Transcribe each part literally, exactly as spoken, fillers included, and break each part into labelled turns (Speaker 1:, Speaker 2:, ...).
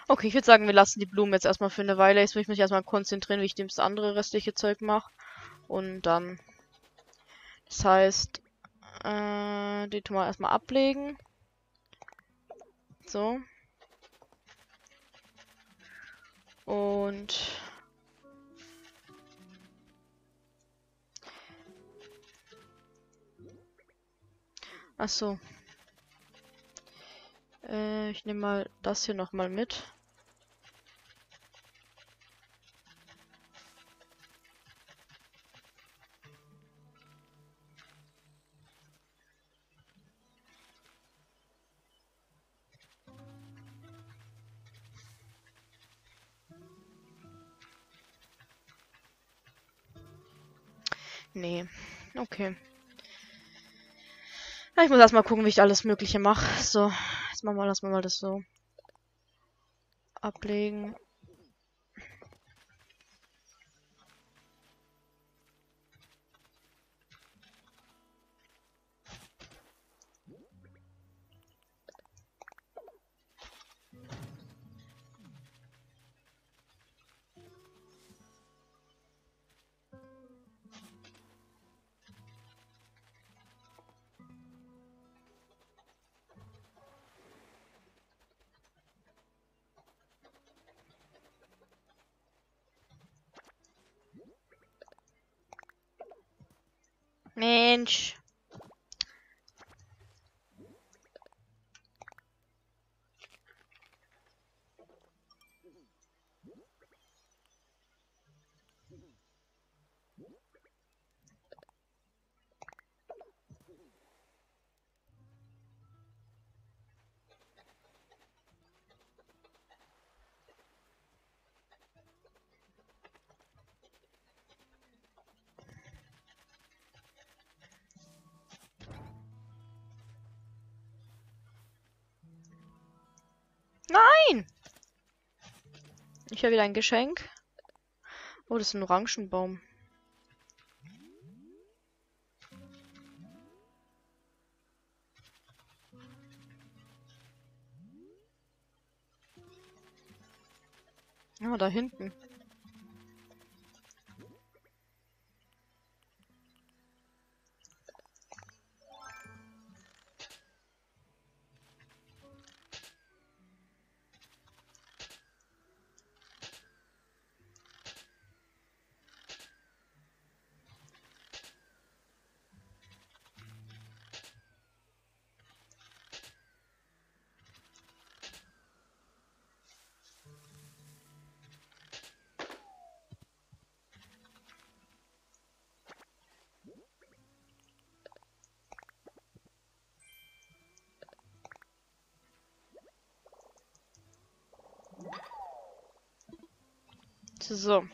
Speaker 1: Okay, ich würde sagen, wir lassen die Blumen jetzt erstmal für eine Weile. Jetzt will ich mich erstmal konzentrieren, wie ich das andere restliche Zeug mache. Und dann. Das heißt, äh, die tun wir erstmal ablegen. So. Und. Ach so. Äh, ich nehme mal das hier nochmal mit. Nee. Okay. Ja, ich muss erstmal gucken, wie ich alles Mögliche mache. So. Jetzt machen wir, lassen wir mal das so ablegen. Mensch. Nein! Ich habe wieder ein Geschenk. Oh, das ist ein Orangenbaum. Ja, da hinten. So.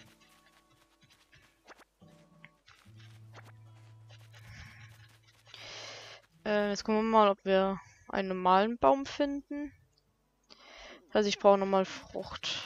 Speaker 1: Äh, jetzt gucken wir mal, ob wir einen normalen Baum finden. Also ich brauche nochmal Frucht.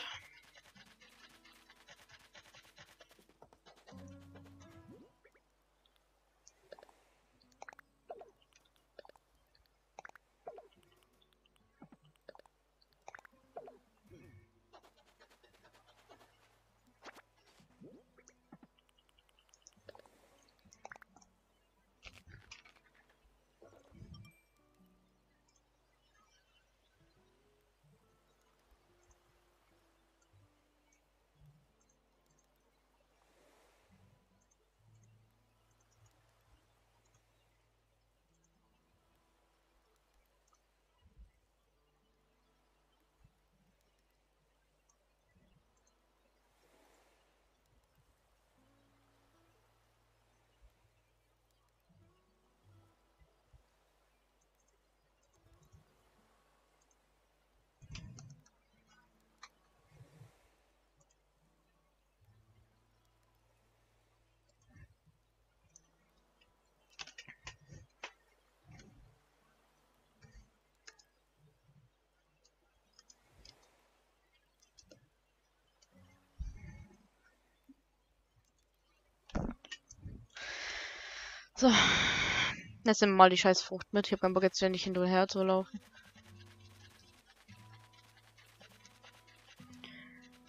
Speaker 1: So. Jetzt nehmen wir mal die scheiß Frucht mit. Ich habe keinen Bock jetzt ständig hin und her zu laufen.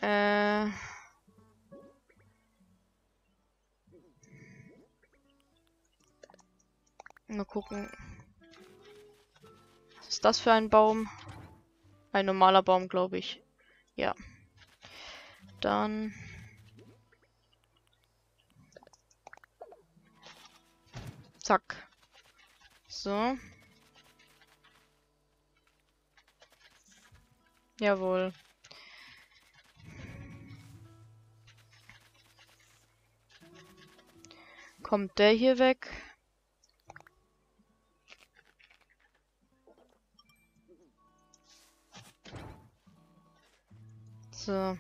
Speaker 1: Äh... Mal gucken. Was ist das für ein Baum? Ein normaler Baum, glaube ich. Ja. Dann... Zack. So. Jawohl. Kommt der hier weg? So.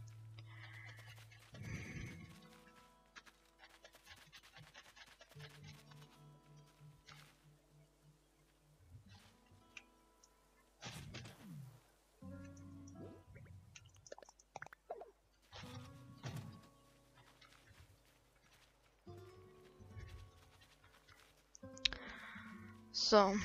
Speaker 1: So.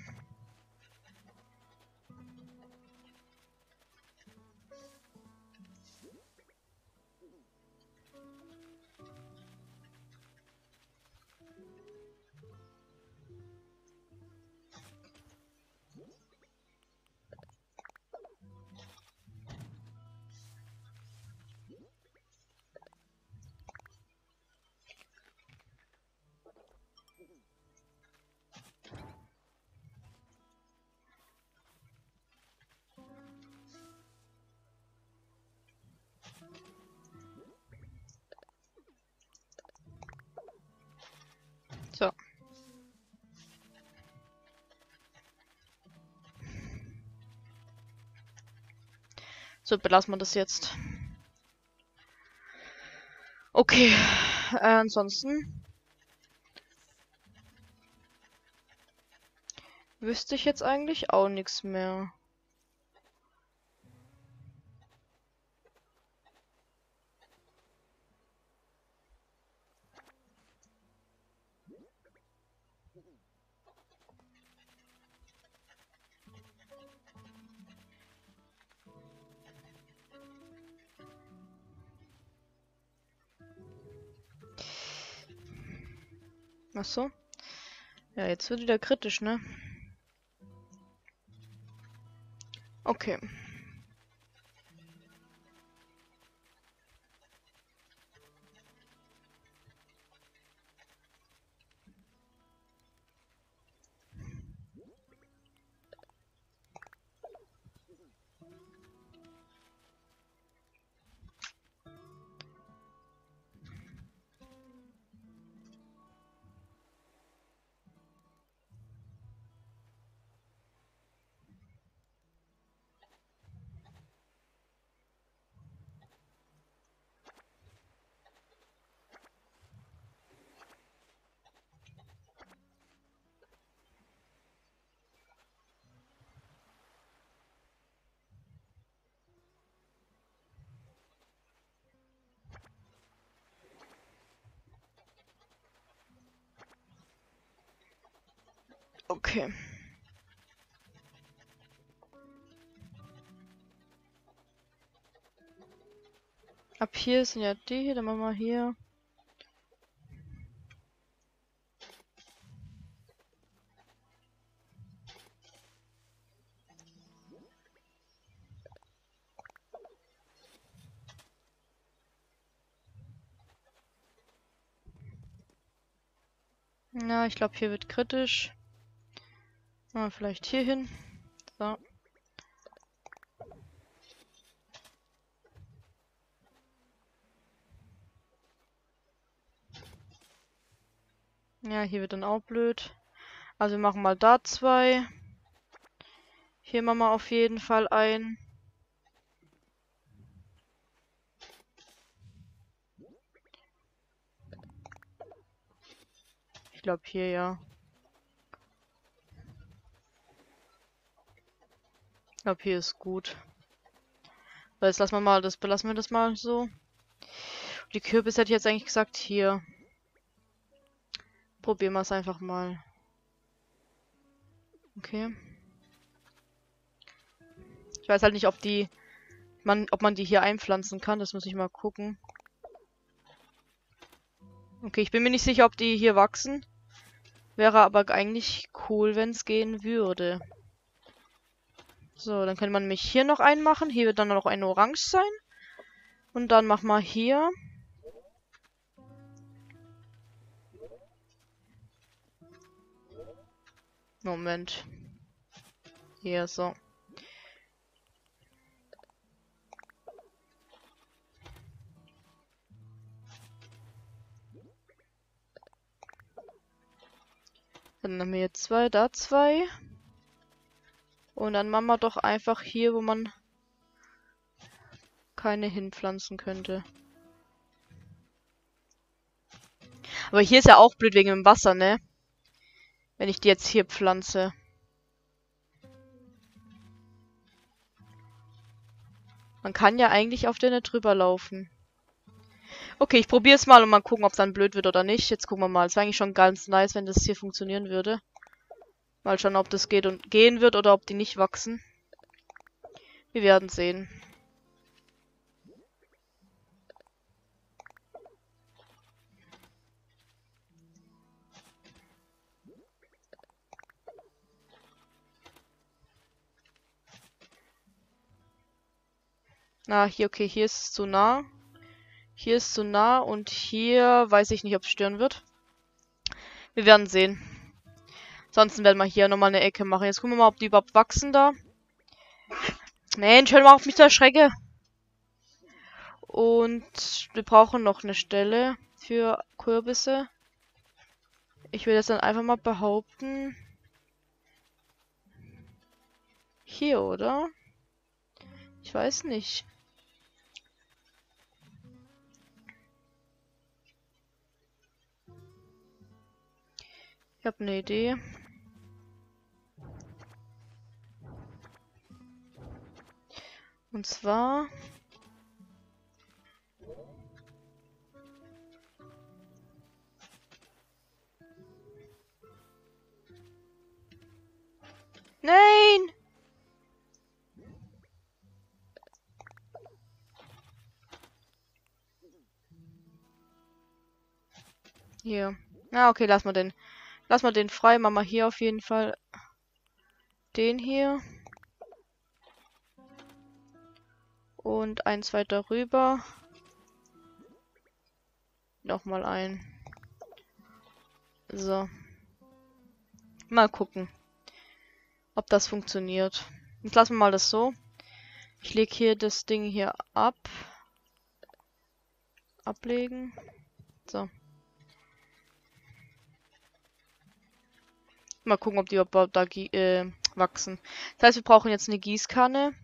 Speaker 1: So. So, belassen wir das jetzt. Okay. Äh, ansonsten wüsste ich jetzt eigentlich auch nichts mehr. Ach so. Ja, jetzt wird wieder kritisch, ne? Okay. Okay. Ab hier sind ja die hier, dann machen wir hier. Ja, ich glaube, hier wird kritisch. Mal vielleicht hier hin. So. Ja, hier wird dann auch blöd. Also wir machen mal da zwei. Hier machen wir auf jeden Fall ein. Ich glaube hier ja. Ich glaube hier ist gut. Weil jetzt lassen wir mal das, belassen wir das mal so. Die Kürbis hätte ich jetzt eigentlich gesagt hier. Probieren wir es einfach mal. Okay. Ich weiß halt nicht, ob die Man, ob man die hier einpflanzen kann, das muss ich mal gucken. Okay, ich bin mir nicht sicher, ob die hier wachsen. Wäre aber eigentlich cool, wenn es gehen würde. So, dann könnte man mich hier noch einmachen. Hier wird dann noch ein Orange sein. Und dann machen wir hier. Moment. Hier, so. Dann haben wir hier zwei, da zwei. Und dann machen wir doch einfach hier, wo man keine hinpflanzen könnte. Aber hier ist ja auch blöd wegen dem Wasser, ne? Wenn ich die jetzt hier pflanze. Man kann ja eigentlich auf der nicht drüber laufen. Okay, ich probiere es mal und mal gucken, ob es dann blöd wird oder nicht. Jetzt gucken wir mal. Es wäre eigentlich schon ganz nice, wenn das hier funktionieren würde. Mal schauen, ob das geht und gehen wird oder ob die nicht wachsen. Wir werden sehen. Na, hier, okay, hier ist es zu nah. Hier ist zu nah und hier weiß ich nicht, ob es stören wird. Wir werden sehen. Ansonsten werden wir hier nochmal eine Ecke machen. Jetzt gucken wir mal, ob die überhaupt wachsen da. Mensch, hör mal auf mich zu erschrecken. Und wir brauchen noch eine Stelle für Kürbisse. Ich will jetzt dann einfach mal behaupten. Hier, oder? Ich weiß nicht. Ich habe eine Idee. Und zwar... Nein! Hier. Na, okay, lass mal den. Lass mal den frei. Machen wir hier auf jeden Fall den hier. Und eins weiter rüber. Nochmal ein. So. Mal gucken, ob das funktioniert. Jetzt lassen wir mal das so. Ich lege hier das Ding hier ab. Ablegen. So. Mal gucken, ob die überhaupt da äh, wachsen. Das heißt, wir brauchen jetzt eine Gießkanne.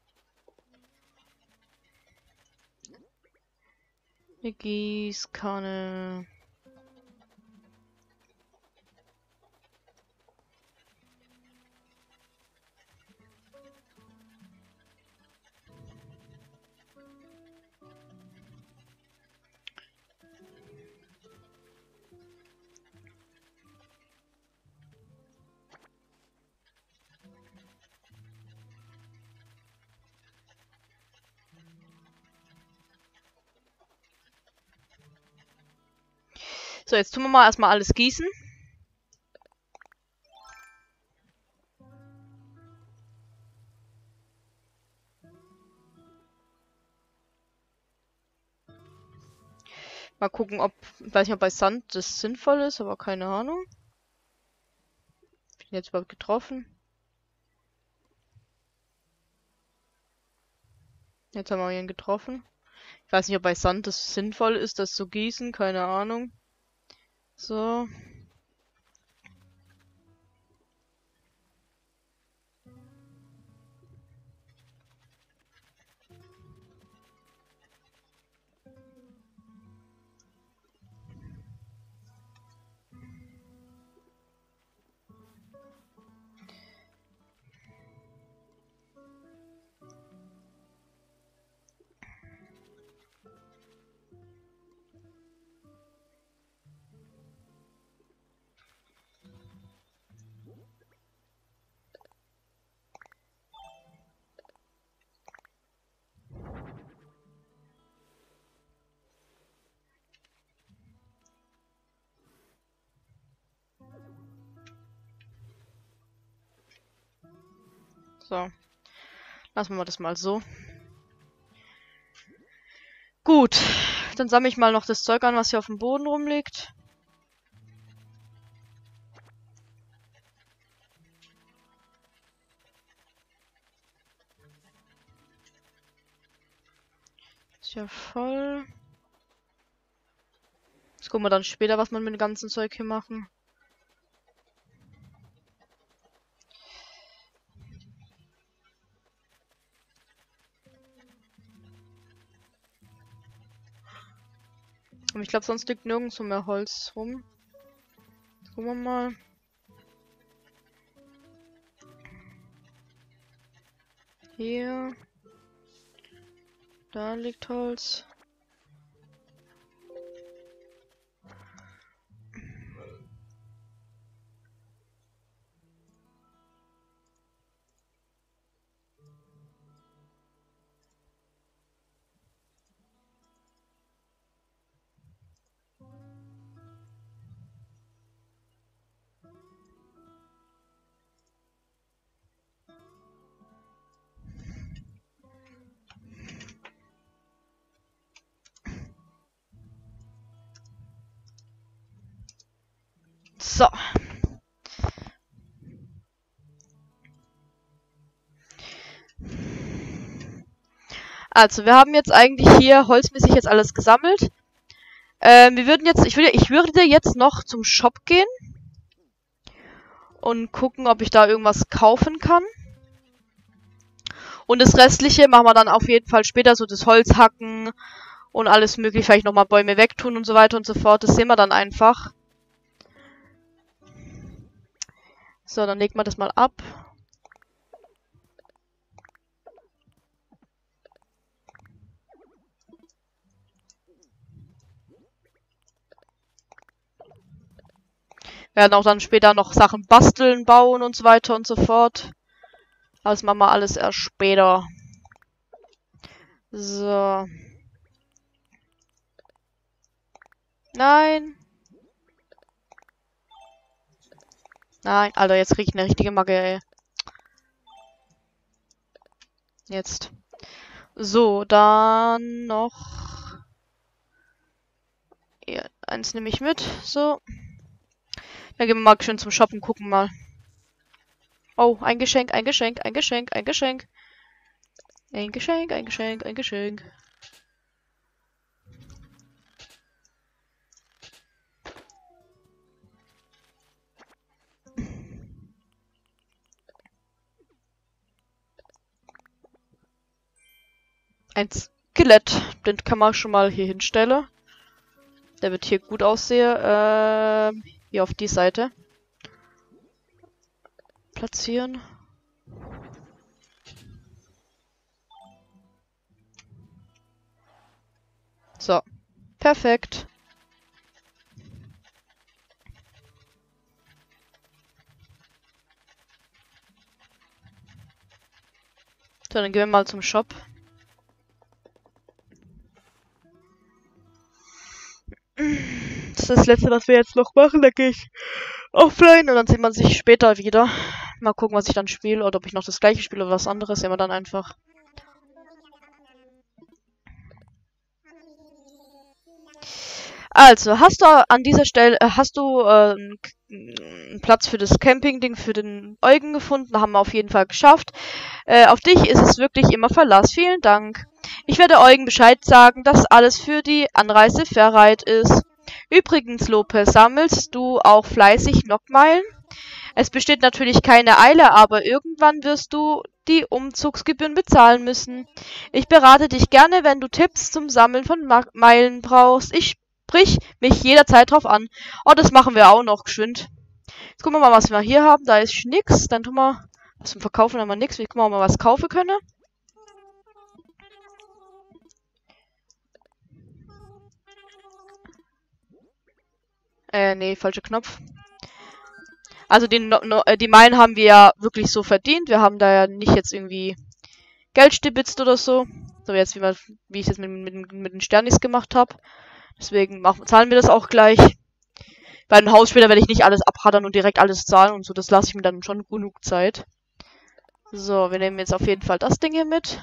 Speaker 1: Eine Gießkanne. So, jetzt tun wir mal erstmal alles gießen. Mal gucken, ob, ich weiß nicht, ob bei Sand das sinnvoll ist, aber keine Ahnung. Bin jetzt überhaupt getroffen. Jetzt haben wir ihn getroffen. Ich weiß nicht, ob bei Sand das sinnvoll ist, das zu gießen, keine Ahnung. So. So. Lassen wir das mal so. Gut. Dann sammle ich mal noch das Zeug an, was hier auf dem Boden rumliegt. Ist ja voll. Jetzt gucken wir dann später, was wir mit dem ganzen Zeug hier machen. Und ich glaube, sonst liegt nirgendwo mehr Holz rum. Gucken wir mal. Hier. Da liegt Holz. So. Also, wir haben jetzt eigentlich hier holzmäßig jetzt alles gesammelt. Ähm, wir würden jetzt, ich würde, ich würde jetzt noch zum Shop gehen. Und gucken, ob ich da irgendwas kaufen kann. Und das Restliche machen wir dann auf jeden Fall später, so das Holz hacken und alles mögliche, vielleicht nochmal Bäume wegtun und so weiter und so fort. Das sehen wir dann einfach. So, dann legen wir das mal ab. Wir werden auch dann später noch Sachen basteln, bauen und so weiter und so fort. Aber das machen wir alles erst später. So. Nein. Nein, Alter, jetzt krieg ich eine richtige Macke, ey. Jetzt. So, dann noch... Ja, eins nehme ich mit. So. Dann gehen wir mal schön zum Shoppen, gucken mal. Oh, ein Geschenk, ein Geschenk, ein Geschenk, ein Geschenk. Ein Geschenk, ein Geschenk, ein Geschenk. Ein Skelett. Den kann man schon mal hier hinstellen. Der wird hier gut aussehen. Ähm, hier auf die Seite. Platzieren. So. Perfekt. So, dann gehen wir mal zum Shop. Das ist das letzte, was wir jetzt noch machen. Da gehe ich offline und dann sieht man sich später wieder. Mal gucken, was ich dann spiele oder ob ich noch das gleiche spiele oder was anderes. Sehen wir dann einfach. Also, hast du an dieser Stelle, äh, hast du äh, einen Platz für das Camping-Ding für den Eugen gefunden? Haben wir auf jeden Fall geschafft. Äh, auf dich ist es wirklich immer Verlass. Vielen Dank. Ich werde Eugen Bescheid sagen, dass alles für die Anreise bereit ist. Übrigens, Lopez, sammelst du auch fleißig Nockmeilen? Es besteht natürlich keine Eile, aber irgendwann wirst du die Umzugsgebühren bezahlen müssen. Ich berate dich gerne, wenn du Tipps zum Sammeln von Ma Meilen brauchst. Ich sprich mich jederzeit drauf an. Oh, das machen wir auch noch geschwind. Jetzt gucken wir mal, was wir hier haben. Da ist nix. Dann tun wir, was wir verkaufen, haben wir nix. Wir gucken mal, ob wir was kaufen können. Äh, nee, falscher Knopf. Also die, no, no, die Meilen haben wir ja wirklich so verdient. Wir haben da ja nicht jetzt irgendwie Geld stibitzt oder so. So jetzt, wie, wir, wie ich es jetzt mit, mit, mit den Sternis gemacht habe. Deswegen machen, zahlen wir das auch gleich. Bei einem Haus später werde ich nicht alles abhattern und direkt alles zahlen und so. Das lasse ich mir dann schon genug Zeit. So, wir nehmen jetzt auf jeden Fall das Ding hier mit.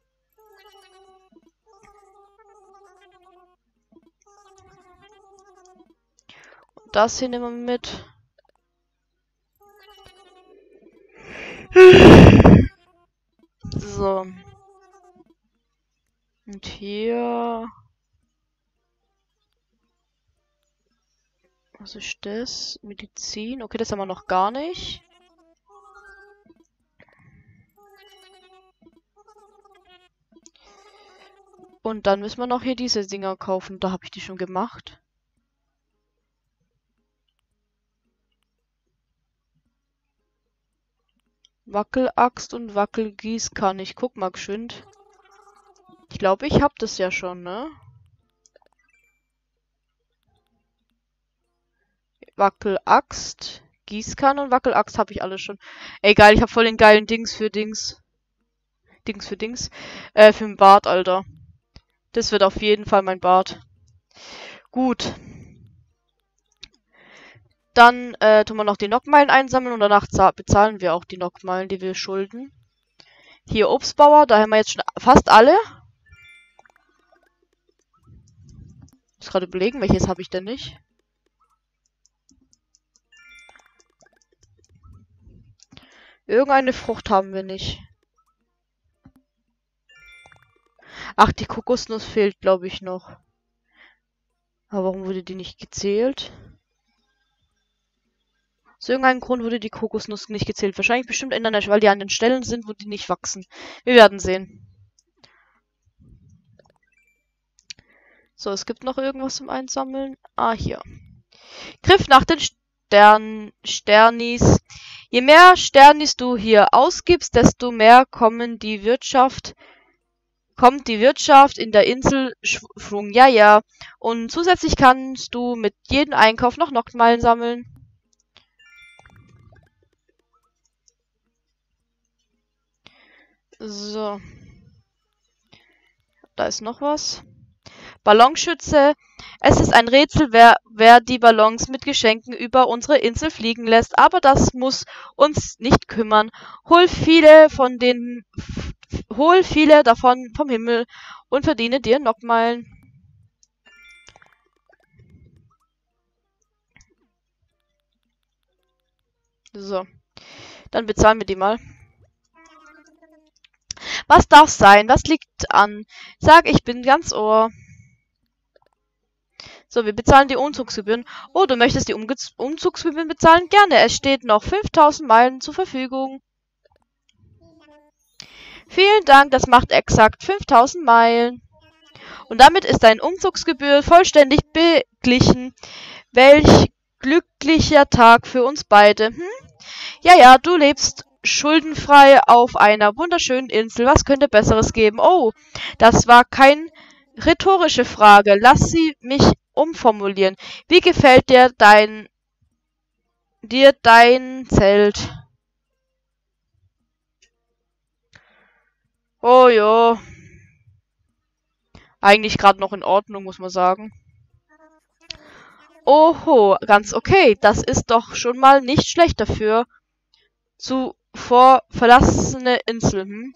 Speaker 1: Und das hier nehmen wir mit. So. Und hier... Was ist das? Medizin. Okay, das haben wir noch gar nicht. Und dann müssen wir noch hier diese Dinger kaufen. Da habe ich die schon gemacht. Wackelaxt und Wackelgießkanne. Ich guck mal geschwind. Ich glaube, ich habe das ja schon, ne? Wackelaxt, Gießkanne und Wackelaxt habe ich alles schon. Egal, ich habe voll den geilen Dings für Dings. Dings für Dings. Äh, für den Bart, Alter. Das wird auf jeden Fall mein Bart. Gut. Dann äh, tun wir noch die Nockmeilen einsammeln und danach bezahlen wir auch die Nockmeilen, die wir schulden. Hier Obstbauer, da haben wir jetzt schon fast alle. Ich muss gerade überlegen, welches habe ich denn nicht. Irgendeine Frucht haben wir nicht. Ach, die Kokosnuss fehlt, glaube ich, noch. Aber warum wurde die nicht gezählt? Aus irgendeinem Grund wurde die Kokosnuss nicht gezählt. Wahrscheinlich bestimmt in der, weil die an den Stellen sind, wo die nicht wachsen. Wir werden sehen. So, es gibt noch irgendwas zum Einsammeln. Ah, hier. Griff nach den Stern Sternis. Je mehr Sternis du hier ausgibst, desto mehr kommen die Wirtschaft, kommt die Wirtschaft in der Insel Schwung. Ja, ja. Und zusätzlich kannst du mit jedem Einkauf noch Nockmeilen sammeln. So. Da ist noch was. Ballonschütze. Es ist ein Rätsel, wer, wer die Ballons mit Geschenken über unsere Insel fliegen lässt, aber das muss uns nicht kümmern. Hol viele von den, hol viele davon vom Himmel und verdiene dir Nockmeilen. So, dann bezahlen wir die mal. Was darf sein? Was liegt an? Sag, ich bin ganz Ohr. So, wir bezahlen die Umzugsgebühren. Oh, du möchtest die Umge Umzugsgebühren bezahlen? Gerne, es steht noch fünftausend Meilen zur Verfügung. Vielen Dank, das macht exakt fünftausend Meilen. Und damit ist deine Umzugsgebühr vollständig beglichen. Welch glücklicher Tag für uns beide. Hm? Ja, ja, du lebst schuldenfrei auf einer wunderschönen Insel. Was könnte Besseres geben? Oh, das war keine rhetorische Frage. Lass sie mich umformulieren. Wie gefällt dir dein dir dein Zelt? Oh jo. Eigentlich gerade noch in Ordnung, muss man sagen. Oho, ganz okay. Das ist doch schon mal nicht schlecht dafür. Zuvor verlassene Insel, hm?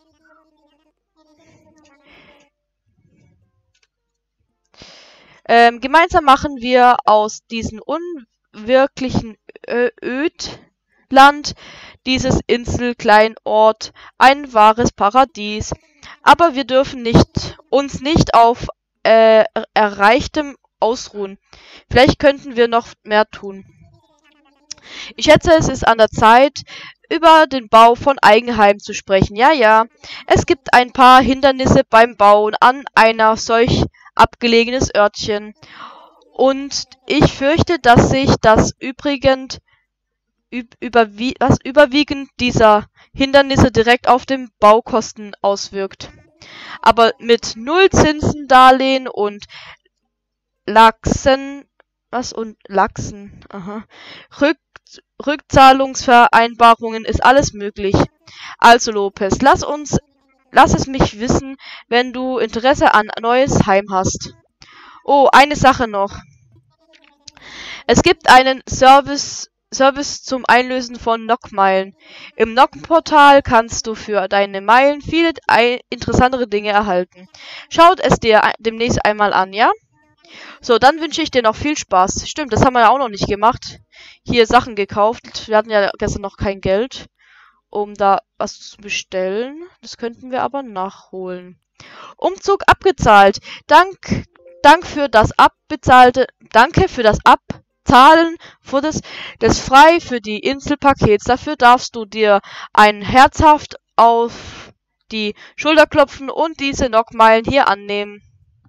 Speaker 1: Ähm, gemeinsam machen wir aus diesem unwirklichen Ö Ödland dieses Inselkleinort ein wahres Paradies. Aber wir dürfen nicht uns nicht auf äh, Erreichtem ausruhen. Vielleicht könnten wir noch mehr tun. Ich schätze, es ist an der Zeit, über den Bau von Eigenheimen zu sprechen. Ja, ja. Es gibt ein paar Hindernisse beim Bauen an einer solch abgelegenes Örtchen. Und ich fürchte, dass sich das übrigend, überwie was überwiegend dieser Hindernisse direkt auf den Baukosten auswirkt. Aber mit Nullzinsendarlehen und Lachsen, was und Lachsen, aha, Rück, Rückzahlungsvereinbarungen ist alles möglich. Also Lopez, lass uns Lass es mich wissen, wenn du Interesse an ein neues Heim hast. Oh, eine Sache noch. Es gibt einen Service, Service zum Einlösen von Nock-Meilen. Im Nock-Portal kannst du für deine Meilen viele interessantere Dinge erhalten. Schaut es dir demnächst einmal an, ja? So, dann wünsche ich dir noch viel Spaß. Stimmt, das haben wir ja auch noch nicht gemacht. Hier Sachen gekauft. Wir hatten ja gestern noch kein Geld, um da was zu bestellen. Das könnten wir aber nachholen. Umzug abgezahlt. Dank, Dank für das abbezahlte, danke für das Abzahlen für das, des frei für die Inselpakets. Dafür darfst du dir ein herzhaft auf die Schulter klopfen und diese Nock-Meilen hier annehmen.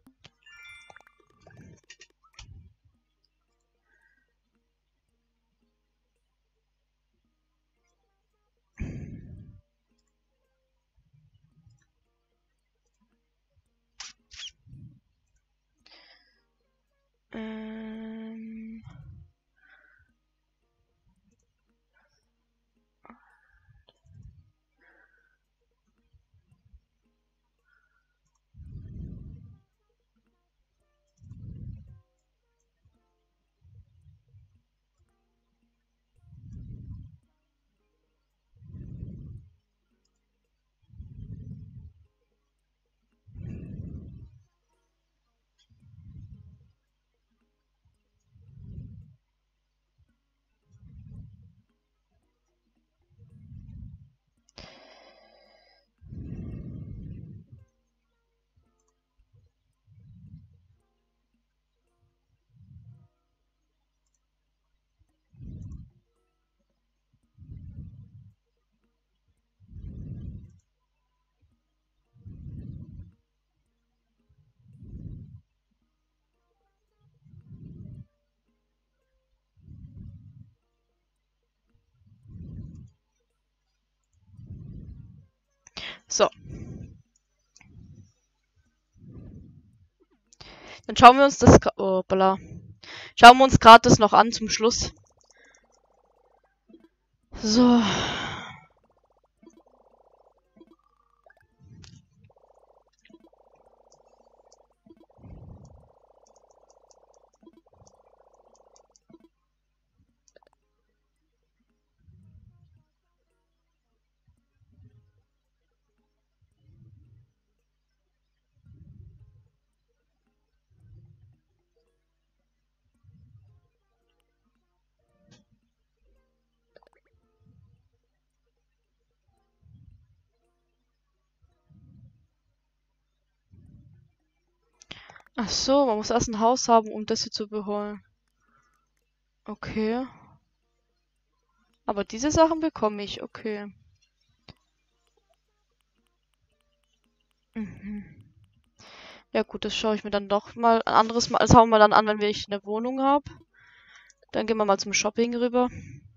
Speaker 1: Ähm... So. Dann schauen wir uns das... Oh, bla. Schauen wir uns gerade das noch an zum Schluss. So. Ach so, man muss erst ein Haus haben, um das hier zu beholen. Okay. Aber diese Sachen bekomme ich, okay. Mhm. Ja gut, das schaue ich mir dann doch mal ein anderes Mal. Das hauen wir dann an, wenn ich eine Wohnung habe. Dann gehen wir mal zum Shopping rüber.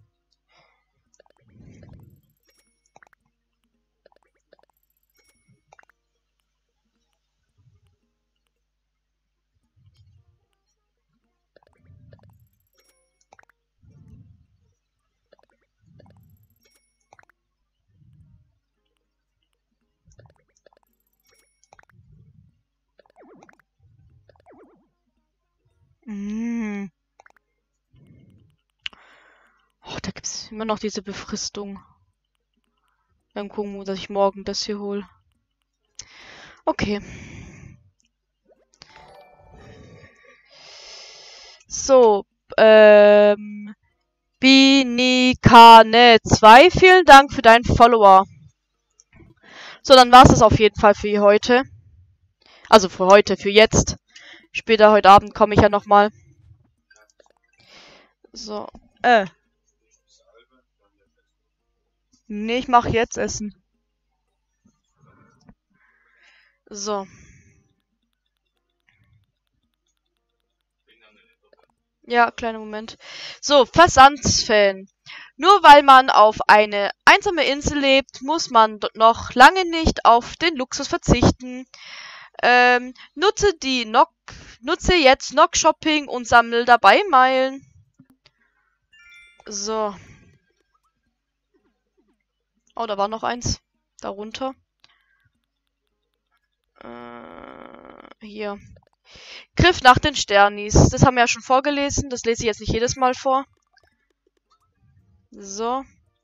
Speaker 1: Mm. Oh, da gibt es immer noch diese Befristung. Dann gucken wir, dass ich morgen das hier hole. Okay. So, ähm... Binikane zwei, vielen Dank für deinen Follower. So, dann war es das auf jeden Fall für heute. Also für heute, für jetzt. Später heute Abend komme ich ja nochmal. So, äh. Nee, ich mache jetzt Essen. So. Ja, kleiner Moment. So, Versandsfan. Nur weil man auf eine einsame Insel lebt, muss man noch lange nicht auf den Luxus verzichten. Ähm, nutze die Nock, nutze jetzt Nock Shopping und sammle dabei Meilen. So. Oh, da war noch eins. Darunter. Äh, hier. Griff nach den Sternis. Das haben wir ja schon vorgelesen. Das lese ich jetzt nicht jedes Mal vor. So.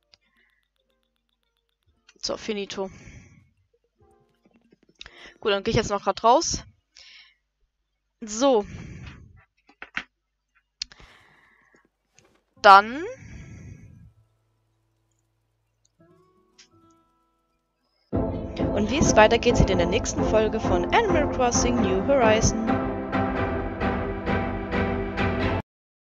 Speaker 1: So, finito. Gut, dann gehe ich jetzt noch gerade raus. So. Dann. Und wie es weitergeht, seht ihr in der nächsten Folge von Animal Crossing New Horizons.